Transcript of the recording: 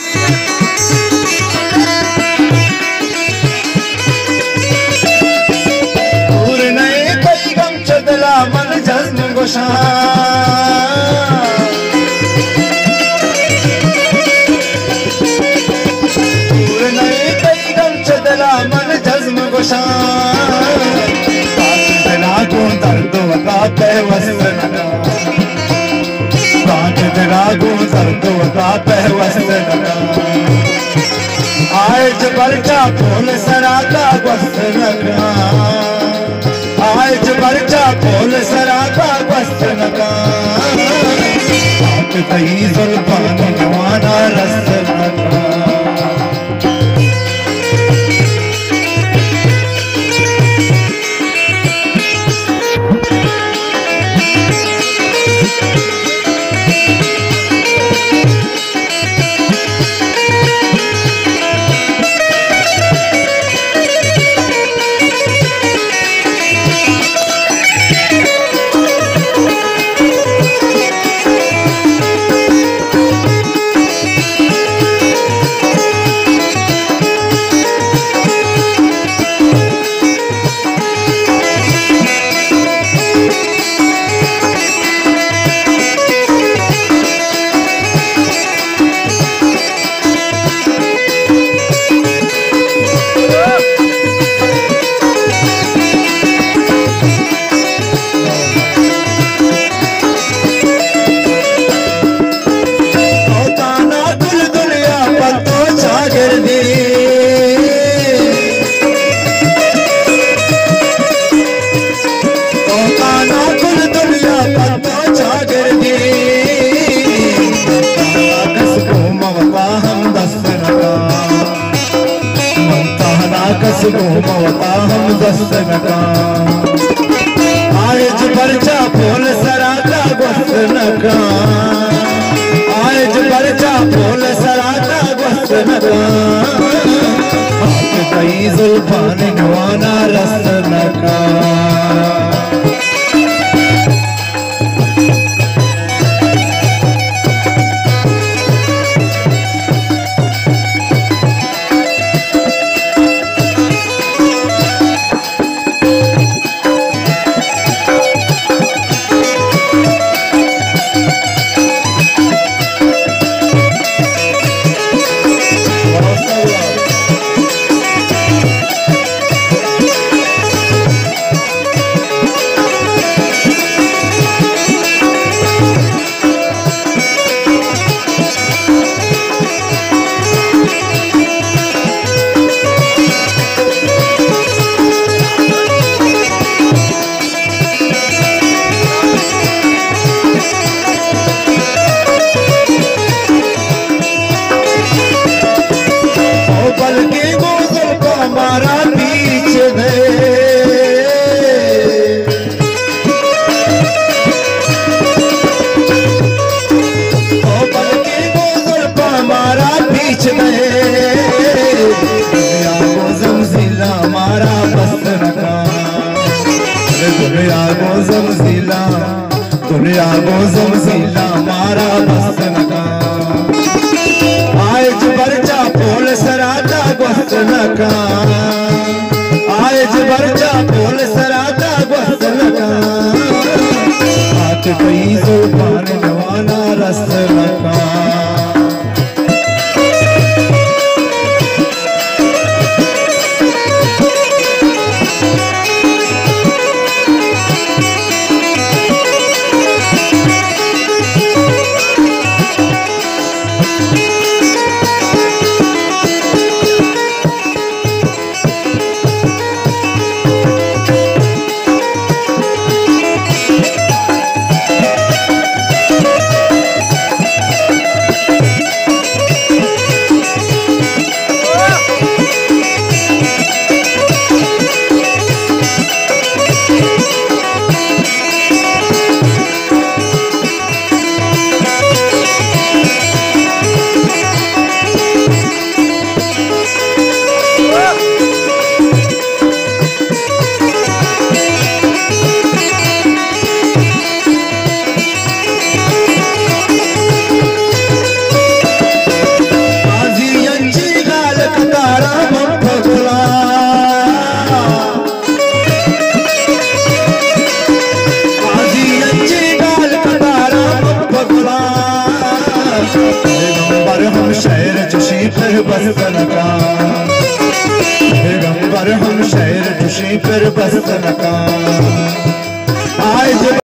दूर नहीं कई गम चदला मन जज्म गोशा दूर नहीं कई गम चदला मन जज्म गोशा को दर्द बताते वस्त लगा को दर्द बताते वस्त लगा आज बर्चा फूल सराता वस्त लगा आज बर्चा फूल सराता वस्त लगा आप कहीं जुल्फान नवाना रस्त लगा मवता हम दस्त नका आज बर्चा फूल सराता वस्त नका आज बर्चा फूल सराता वस्त नका आप कई जुल्फान नवाना रस्त नका दुनिया को ज़मज़ीला मारा बस्त नका आज बर्चा फूल सराता वस्त नका आज बर्चा फूल सराता वस्त नका हाथ कई जुल्फान नवाना रस्त नका पैगंबर हम शहर चुशी फिर बस्तन का, पैगंबर हम शहर चुशी फिर बस्तन का।